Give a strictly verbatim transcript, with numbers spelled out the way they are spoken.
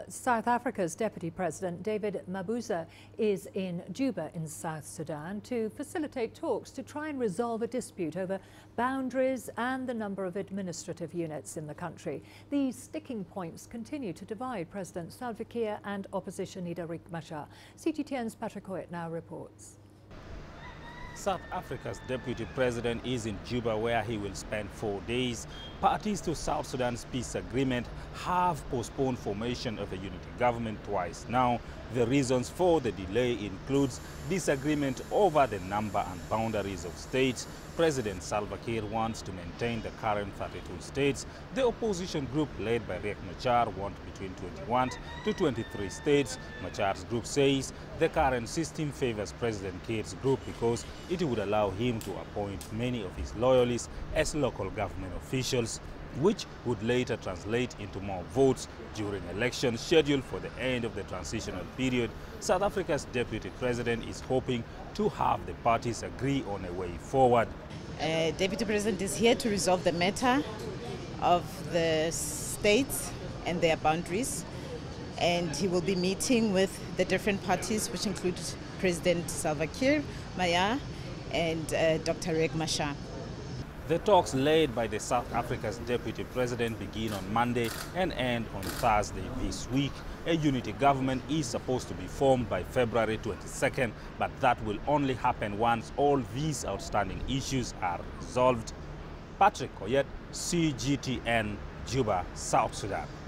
South Africa's Deputy President David Mabuza is in Juba in South Sudan to facilitate talks to try and resolve a dispute over boundaries and the number of administrative units in the country. These sticking points continue to divide President Salva Kiir and opposition leader Riek Machar. C G T N's Patrick Oyet now reports. South Africa's Deputy President is in Juba, where he will spend four days. Parties to South Sudan's peace agreement have postponed formation of a unity government twice now. The reasons for the delay includes disagreement over the number and boundaries of states. President Salva Kiir wants to maintain the current thirty-two states. The opposition group led by Riek Machar wants between twenty-one to twenty-three states. Machar's group says the current system favors President Kiir's group because it would allow him to appoint many of his loyalists as local government officials, which would later translate into more votes during elections scheduled for the end of the transitional period. South Africa's deputy president is hoping to have the parties agree on a way forward. Uh, Deputy President is here to resolve the matter of the states and their boundaries, and he will be meeting with the different parties, which include President Salva Kiir, Maya, and uh, Doctor Riek Machar. The talks led by the South Africa's deputy president begin on Monday and end on Thursday this week. A unity government is supposed to be formed by February twenty-second, but that will only happen once all these outstanding issues are resolved. Patrick Oyet, C G T N, Juba, South Sudan.